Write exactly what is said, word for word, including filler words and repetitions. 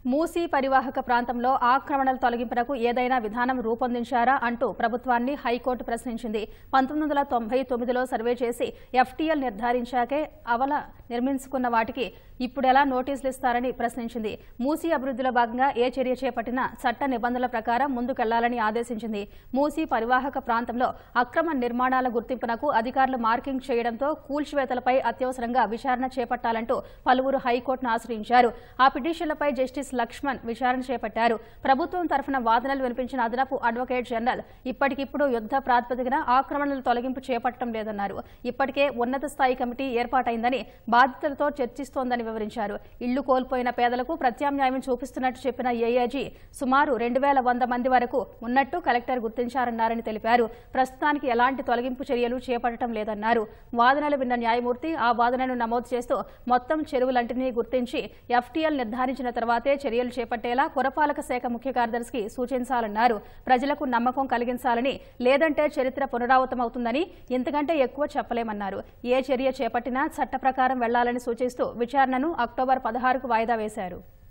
మూసీ పరివాహక ప్రాంతంలో ఆక్రమణల తొలగింపునకు ఏదైనా విధానం రూపొందించారా అంటూ ప్రభుత్వాన్ని హైకోర్టు ప్రశ్నించింది. పంతొమ్మిది వందల తొంభై తొమ్మిదిలో సర్వే చేసి ఎఫ్టీఎల్ నిర్ధారించాకే అవల నిర్మించుకున్న వాటికి ఇప్పుడెలా నోటీసులు ఇస్తారని ప్రశ్నించింది. మూసీ అభివృద్ధిలో భాగంగా ఏ చర్య చేపట్టినా చట్ట నిబంధనల ప్రకారం ముందుకెళ్లాలని ఆదేశించింది. మూసీ పరివాహక ప్రాంతంలో అక్రమ నిర్మాణాల గుర్తింపునకు అధికారులు మార్కింగ్ చేయడంతో కూల్చివేతలపై అత్యవసరంగా విచారణ చేపట్టాలంటూ పలువురు హైకోర్టును ఆశ్రయించారు. ఆ పిటిషన్లపై జస్టిస్ లక్ష్మణ్ విచారణ చేపట్టారు. ప్రభుత్వం తరఫున వాదనలు వినిపించిన అదనపు అడ్వకేట్ జనరల్ ఇప్పటికిప్పుడు యుద్ధ ప్రాతిపదికన ఆక్రమణల తొలగింపు చేపట్టడం లేదన్నారు. ఇప్పటికే ఉన్నత స్థాయి కమిటీ ఏర్పాటైందని, బాధితులతో చర్చిస్తోందని వివరించారు. ఇళ్లు కోల్పోయిన పేదలకు ప్రత్యామ్నాయం చూపిస్తున్నట్టు చెప్పిన ఏఏజీ సుమారు రెండు వేల వంద మంది వరకు ఉన్నట్టు కలెక్టర్ గుర్తించారన్నారని తెలిపారు. ప్రస్తుతానికి ఎలాంటి తొలగింపు చర్యలు చేపట్టడం లేదన్నారు. వాదనలు విన్న న్యాయమూర్తి ఆ వాదనను నమోదు చేస్తూ మొత్తం చెరువులంటినీ గుర్తించి ఎఫ్టీఎల్ నిర్ధారించిన తర్వాతే చర్యలు చేపట్టేలా పురపాలక శాఖ ముఖ్య కార్యదర్శికి సూచించాలన్నారు. ప్రజలకు నమ్మకం కలిగించాలని, లేదంటే చరిత్ర పునరావృతమవుతుందని, ఇంతకంటే ఎక్కువ చెప్పలేమన్నారు. ఏ చర్య చేపట్టినా చట్ట ప్రకారం వెళ్లాలని సూచిస్తూ విచారణను అక్టోబర్ పదహారుకు వాయిదా వేశారు.